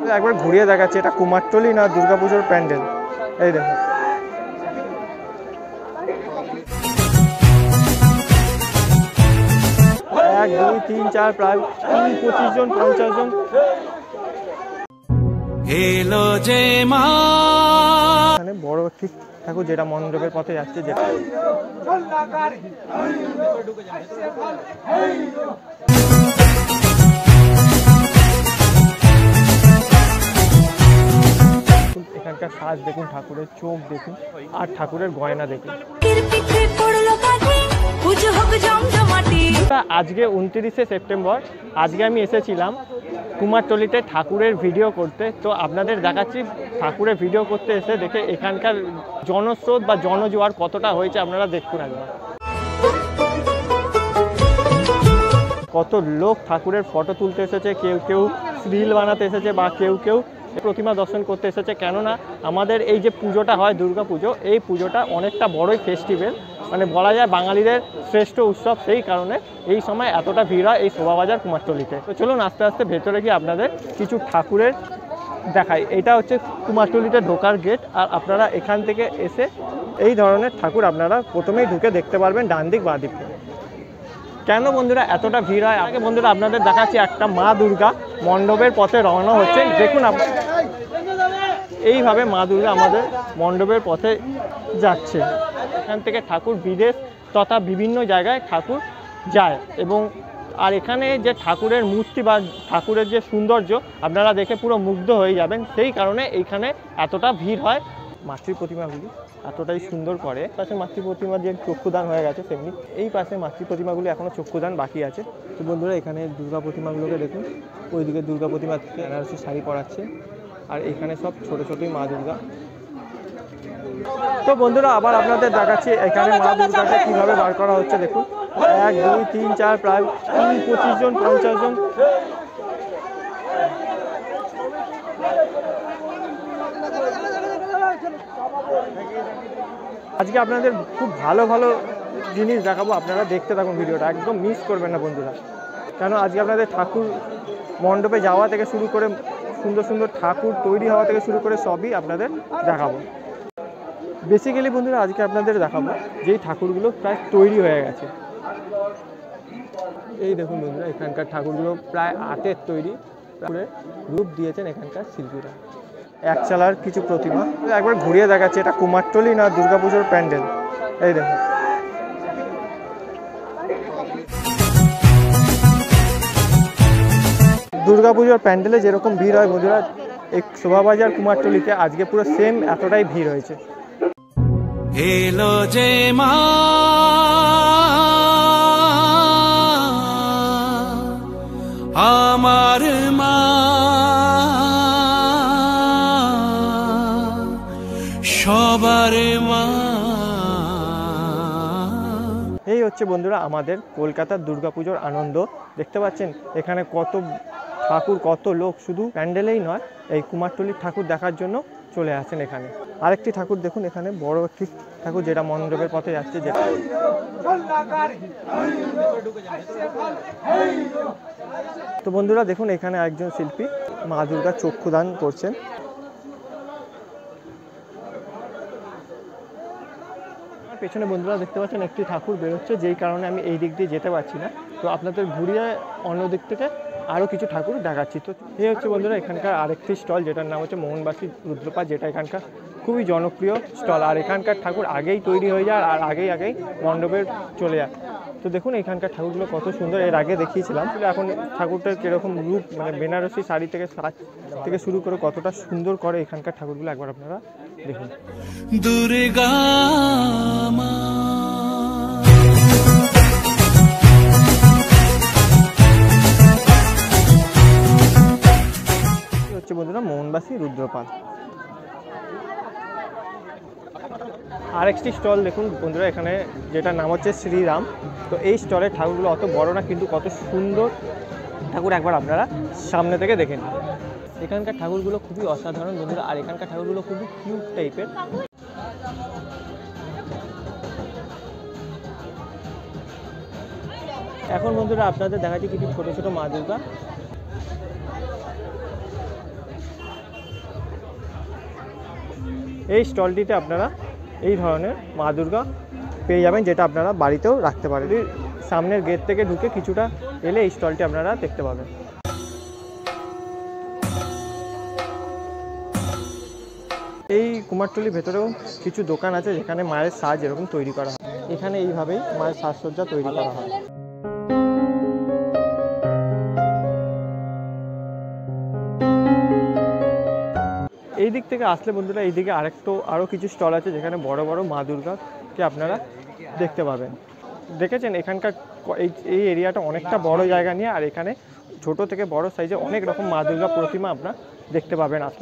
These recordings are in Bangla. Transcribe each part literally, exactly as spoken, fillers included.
একবার ঘুরিয়ে দেখাচ্ছি, এটা কুমারটুলি না দুর্গাপুজোর প্যান্ডেল। এই দেখুন, এক দুই তিন চার প্রায় কুড়ি পঁচিশ জন পঞ্চাশ জন এলো যে মা। এখানে বড় একটি ঠাকুর যেটা মণ্ডপের পথে যাচ্ছে, যেটা এখানকার সাজ দেখুন, ঠাকুরের চোখ দেখুন, আর ঠাকুরের গয়না দেখুন। আজকে উনত্রিশে সেপ্টেম্বর, আজকে আমি এসেছিলাম কুমারটুলিতে ঠাকুরের ভিডিও করতে। তো আপনাদের দেখাচ্ছি ঠাকুরের ভিডিও করতে এসে দেখে এখানকার জনস্রোত বা জনজোয়ার কতটা হয়েছে, আপনারা দেখুন একবার। কত লোক ঠাকুরের ফটো তুলতে এসেছে, কেউ কেউ রিল বানাতে এসেছে বা কেউ কেউ প্রতিমা দর্শন করতে এসেছে। কেননা আমাদের এই যে পুজোটা হয় দুর্গা পুজো, এই পুজোটা অনেকটা বড়ই ফেস্টিভ্যাল, মানে বলা যায় বাঙালিদের শ্রেষ্ঠ উৎসব। সেই কারণে এই সময় এতটা ভিড় হয় এই শোভাবাজার কুমারটুলিতে। তো চলুন আস্তে আস্তে ভেতরে গিয়ে আপনাদের কিছু ঠাকুরের দেখাই। এটা হচ্ছে কুমারটুলিতে ঢোকার গেট, আর আপনারা এখান থেকে এসে এই ধরনের ঠাকুর আপনারা প্রথমেই ঢুকে দেখতে পারবেন ডান দিক বাঁ দিক। কেন বন্ধুরা এতটা ভিড় হয়, আগে বন্ধুরা আপনাদের দেখাচ্ছি একটা মা দুর্গা মণ্ডপের পথে রওনা হচ্ছে। দেখুন এইভাবে মা দুর্গা আমাদের মণ্ডপের পথে যাচ্ছে। এখান থেকে ঠাকুর বিদেশ তথা বিভিন্ন জায়গায় ঠাকুর যায়, এবং আর এখানে যে ঠাকুরের মূর্তি বা ঠাকুরের যে সৌন্দর্য আপনারা দেখে পুরো মুগ্ধ হয়ে যাবেন। সেই কারণে এইখানে এতটা ভিড় হয়। মাতৃ প্রতিমাগুলি এতটাই সুন্দর করে, পাশে মাতৃ প্রতিমা যে চক্ষুদান হয়ে গেছে, তেমনি এই পাশে মাতৃ প্রতিমাগুলি এখনও চক্ষুদান বাকি আছে। তো বন্ধুরা এখানে দুর্গা প্রতিমাগুলোকে দেখুন, ওইদিকে দুর্গা প্রতিমা বেনারসি শাড়ি পরাচ্ছে, আর এখানে সব ছোটো ছোটোই মা দুর্গা। তো বন্ধুরা আবার আপনাদের দেখাচ্ছি এখানে মা দুর্গাকে কীভাবে বার করা হচ্ছে। দেখুন এক দুই তিন চার প্রায় কুড়ি পঁচিশ জন পঞ্চাশ জন আজকে আপনাদের খুব ভালো ভালো জিনিস দেখাবো, আপনারা দেখতে থাকুন ভিডিওটা, একদম মিস করবেন না বন্ধুরা। কেন আজকে আপনাদের ঠাকুর মণ্ডপে যাওয়া থেকে শুরু করে সুন্দর সুন্দর ঠাকুর তৈরি হওয়া থেকে শুরু করে সবই আপনাদের দেখাবো। বেসিক্যালি বন্ধুরা আজকে আপনাদের দেখাবো যেই ঠাকুরগুলো প্রায় তৈরি হয়ে গেছে। এই দেখুন বন্ধুরা এখানকার ঠাকুরগুলো প্রায় আটের তৈরি, রূপ দিয়েছেন এখানকার শিল্পীরা। এক চালার কিছু প্রতিমা একবার ঘুরিয়ে দেখাচ্ছে, এটা কুমারটুলি না দুর্গাপুজোর প্যান্ডেল। এই দেখুন দুর্গাপুজোর প্যান্ডেলে যেরকম ভিড় হয় বন্ধুরা, এই শোভাবাজার কুমারটুলিতে আজকে পুরো সেম এতটাই ভিড় হয়েছে। এলো যে মা আমার মা, সবার মা। এই হচ্ছে বন্ধুরা আমাদের কলকাতার দুর্গাপুজোর আনন্দ। দেখতে পাচ্ছেন এখানে কত ঠাকুর, কত লোক শুধু প্যান্ডেলেই নয়, এই কুমারটুলির ঠাকুর দেখার জন্য চলে আসেন এখানে। আরেকটি ঠাকুর দেখুন, এখানে বড় একটি ঠাকুর যেটা মণ্ডপের পথে যাচ্ছে, যেটা তো বন্ধুরা দেখুন এখানে একজন শিল্পী মা দুর্গার চক্ষুদান করছেন। পেছনে বন্ধুরা দেখতে পাচ্ছেন একটি ঠাকুর বেরোচ্ছে, যেই কারণে আমি এই দিক দিয়ে যেতে পারছি না। তো আপনাদের ঘুরিয়ে অন্য দিক থেকে আরও কিছু ঠাকুর দেখাচ্ছি। তো এই হচ্ছে বন্ধুরা এখানকার আরেকটি স্টল, যেটার নাম হচ্ছে মোহনবাসী রুদ্রপাত, যেটা এখানকার খুবই জনপ্রিয় স্টল। আর এখানকার ঠাকুর আগেই তৈরি হয়ে যায় আর আগেই আগেই মণ্ডপে চলে যায়। তো দেখুন এখানকার ঠাকুরগুলো কত সুন্দর, এর আগে দেখিয়েছিলাম। এখন ঠাকুরটার কীরকম রূপ, মানে বেনারসি শাড়ি থেকে সাজ থেকে শুরু করে কতটা সুন্দর করে এখানকার ঠাকুরগুলো একবার আপনারা দেখুন। দুর্গা মা হচ্ছে বন্ধুরা মোহনবাসী রুদ্রপাল। আরেকটি স্টল দেখুন বন্ধুরা এখানে, যেটার নাম হচ্ছে শ্রীরাম। তো এই স্টলের ঠাকুরগুলো অত বড় না, কিন্তু কত সুন্দর ঠাকুর একবার আপনারা সামনে থেকে দেখেন। এখানকার ঠাকুরগুলো খুবই অসাধারণ বন্ধুরা, আর এখানকার ঠাকুরগুলো খুবই কিউট টাইপের। এখন বন্ধুরা আপনাদের দেখাচ্ছি কিছু ছোটো ছোটো মা দুর্গা। এই স্টলটিতে আপনারা এই ধরনের মা দুর্গা পেয়ে যাবেন, যেটা আপনারা বাড়িতেও রাখতে পারেন। সামনের গেট থেকে ঢুকে কিছুটা এলে এই স্টলটি আপনারা দেখতে পাবেন। এই কুমারটুলির ভেতরেও কিছু দোকান আছে যেখানে মায়ের সাজ এরকম তৈরি করা হয়। এখানে এইভাবেই মায়ের সাজসজ্জা তৈরি করা হয়। এই দিক থেকে আসলে বন্ধুরা এইদিকে আরেকটু আরও কিছু স্টল আছে যেখানে বড় বড় মা দুর্গাকে আপনারা দেখতে পাবেন। দেখেছেন এখানকার এই এরিয়াটা অনেকটা বড় জায়গা নিয়ে, আর এখানে ছোট থেকে বড় সাইজে অনেক রকম মা দুর্গা প্রতিমা আপনারা দেখতে পাবেন আসলে।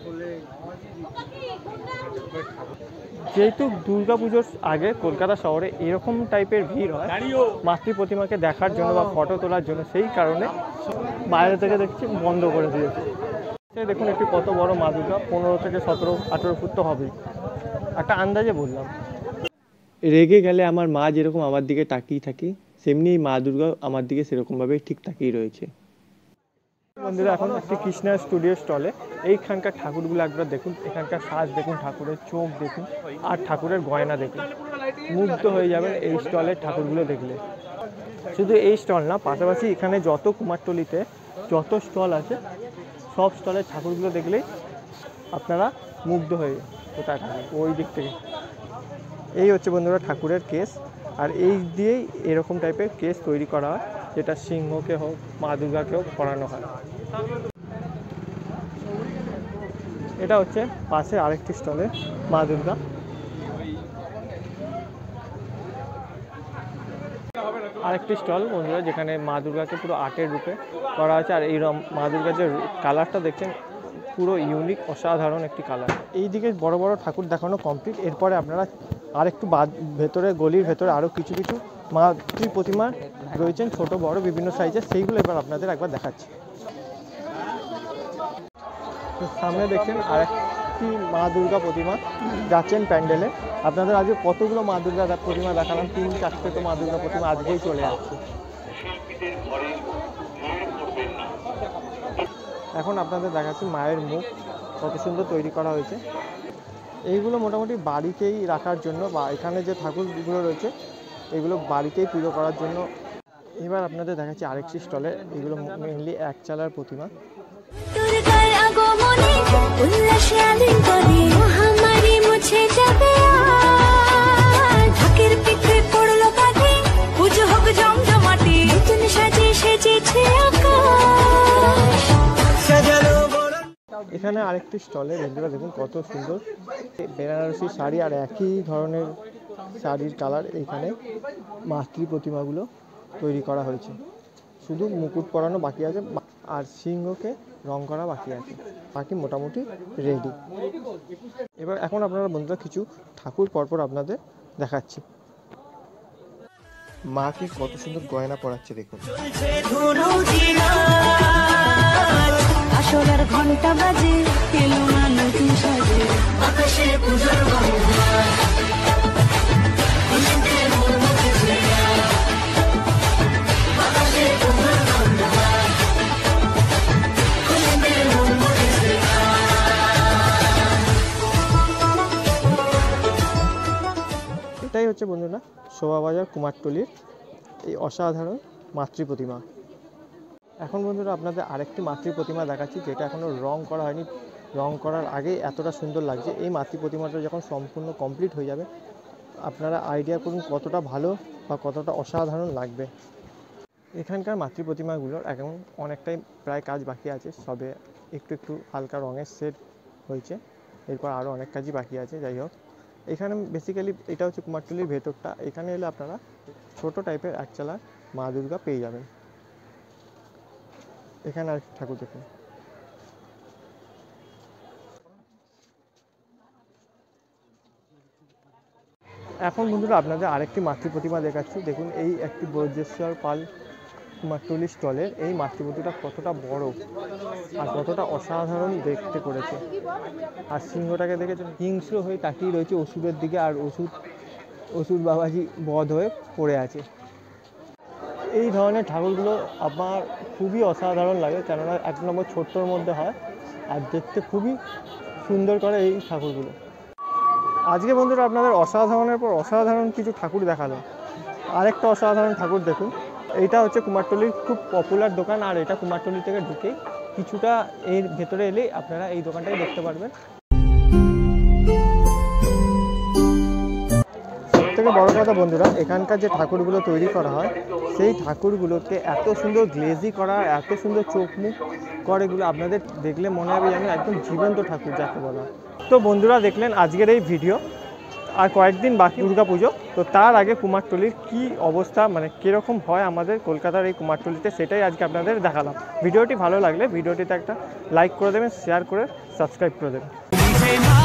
যেহেতু দুর্গা পুজোর আগে কলকাতা শহরে এরকম টাইপের ভিড় হয় মাতৃ প্রতিমাকে দেখার জন্য বা ফটো তোলার জন্য, সেই কারণে বাইরে থেকে দেখছি বন্ধ করে দিয়েছে। দেখুন একটি কত বড় মা দুর্গা, পনেরো থেকে সতেরো আঠেরো ফুট তো হবেই, একটা আন্দাজে বললাম। রেগে গেলে আমার মা যেরকম আমার দিকে তাকিয়ে থাকি, সেমনি মা দুর্গা আমার দিকে সেরকমভাবে ঠিক তাকিয়ে রয়েছে। বন্ধুরা এখন একটি কৃষ্ণা স্টুডিও স্টলে এইখানকার ঠাকুরগুলো একবার দেখুন, এখানকার সাজ দেখুন, ঠাকুরের চোখ দেখুন আর ঠাকুরের গয়না দেখুন, মুগ্ধ হয়ে যাবেন এই স্টলের ঠাকুরগুলো দেখলে। শুধু এই স্টল না, পাশাপাশি এখানে যত কুমারটুলিতে যত স্টল আছে সব স্টলের ঠাকুরগুলো দেখলেই আপনারা মুগ্ধ হয়ে কোথায় থাকেন ওই দিক থেকে। এই হচ্ছে বন্ধুরা ঠাকুরের কেস, আর এই দিয়েই এরকম টাইপের কেস তৈরি করা হয়, যেটা সিংহকে হোক মা দুর্গাকেও পরানো হয়। এটা হচ্ছে পাশে আরেকটি স্টলে মা দুর্গা। আরেকটি স্টল বন্ধুরা যেখানে মা দুর্গাকে পুরো আর্টের রূপে করা আছে, আর এই মা দুর্গার যে কালারটা দেখছেন পুরো ইউনিক অসাধারণ একটি কালার। এই দিকে বড় বড় ঠাকুর দেখানো কমপ্লিট। এরপরে আপনারা আরেকটু বাদ ভেতরে গলির ভেতরে আরও কিছু কিছু মাতৃ প্রতিমা রয়েছেন ছোট বড় বিভিন্ন সাইজের, সেইগুলো এবার আপনাদের একবার দেখাচ্ছি। সামনে দেখছেন আরেকটি মা দুর্গা প্রতিমা যাচ্ছেন প্যান্ডেলে। আপনাদের আজকে কতগুলো মা দুর্গা প্রতিমা দেখালাম, তিন চারটে তো মা দুর্গা প্রতিমা আজকেই চলে আসছে। এখন আপনাদের দেখাচ্ছি মায়ের মুখ কত সুন্দর তৈরি করা হয়েছে। এইগুলো মোটামুটি বাড়িতেই রাখার জন্য, বা এখানে যে ঠাকুরগুলো রয়েছে এগুলো বাড়িতেই পুজো করার জন্য। এবার আপনাদের দেখাচ্ছি আরেকটি স্টলে, এগুলো মেনলি এক চালার প্রতিমা। এখানে আরেকটি স্টলে বন্ধুরা দেখুন কত সুন্দর বেনারসি শাড়ি আর একই ধরনের শাড়ির কালার এইখানে মাতৃ প্রতিমাগুলো তৈরি করা হয়েছে। শুধু মুকুট পরানো বাকি আছে আর সিংহকে রং করা বাকি আছে, বাকি মোটামুটি রেডি। এবার এখন আপনারা বন্ধুরা কিছু ঠাকুর পরপর আপনাদের দেখাচ্ছি। মাকে কত সুন্দর গয়না পরাচ্ছে দেখুন। আসরের ঘন্টা বাজে এলো না নতুন সাজে আকাশে পূজার বাহার এটাই হচ্ছে বন্ধুরা শোভাবাজার কুমারটুলির এই অসাধারণ মাতৃ প্রতিমা। এখন বন্ধুরা আপনাদের আরেকটি মাতৃ প্রতিমা দেখাচ্ছি, যেটা এখনও রং করা হয়নি। রং করার আগেই এতটা সুন্দর লাগছে। এই মাতৃ প্রতিমাটা যখন সম্পূর্ণ কমপ্লিট হয়ে যাবে আপনারা আইডিয়া করুন কতটা ভালো বা কতটা অসাধারণ লাগবে। এখানকার মাতৃ প্রতিমাগুলোর এখন অনেকটাই প্রায় কাজ বাকি আছে, সবে একটু একটু হালকা রঙের সেট হয়েছে, এরপর আরও অনেক কাজই বাকি আছে। যাই হোক, এখানে বেসিক্যালি এটা হচ্ছে কুমারটুলির ভেতরটা। এখানে এলে আপনারা ছোট টাইপের এক চালা মা দুর্গা পেয়ে যাবেন। এখানে আর ঠাকুর দেখুন। এখন বন্ধুরা আপনাদের আরেকটি মাতৃ প্রতিমা দেখাচ্ছি। দেখুন এই একটি ব্রজেশ্বর পাল কুমারটুলি স্টলের এই মাতৃ প্রতিমাটা কতটা বড় আর কতটা অসাধারণ দেখতে করেছে। আর সিংহটাকে দেখেছেন হিংস্র হয়ে তাকিয়ে রয়েছে অসুরের দিকে, আর অসুর অসুর বাবাজি বধ হয়ে পড়ে আছে। এই ধরনের ঠাকুরগুলো আমার খুবই অসাধারণ লাগে, কেননা এক নম্বর ছোট্টর মধ্যে হয় আর দেখতে খুবই সুন্দর করে এই ঠাকুরগুলো। আজকে বন্ধুরা আপনাদের অসাধারণের পর অসাধারণ কিছু ঠাকুর দেখালো। আরেকটা অসাধারণ ঠাকুর দেখুন, এইটা হচ্ছে কুমারটুলির খুব পপুলার দোকান, আর এটা কুমারটুলি থেকে ঢুকেই কিছুটা এর ভেতরে এলেই আপনারা এই দোকানটাই দেখতে পারবেন। সবথেকে বড় কথা বন্ধুরা, এখানকার যে ঠাকুরগুলো তৈরি করা হয় সেই ঠাকুরগুলোকে এত সুন্দর গ্লেজি করা, এত সুন্দর চোখ মুখ করে, এগুলো আপনাদের দেখলে মনে হবে যেন একদম জীবন্ত ঠাকুর যাকে বলা। তো বন্ধুরা দেখলেন আজকের এই ভিডিও, আর কয়েকদিন বাকি দুর্গা পুজো। তো তার আগে কুমারটুলির কি অবস্থা, মানে কীরকম হয় আমাদের কলকাতার এই কুমারটুলিতে, সেটাই আজকে আপনাদের দেখালাম। ভিডিওটি ভালো লাগলে ভিডিওটিতে একটা লাইক করে দেবেন, শেয়ার করে সাবস্ক্রাইব করে দেবেন।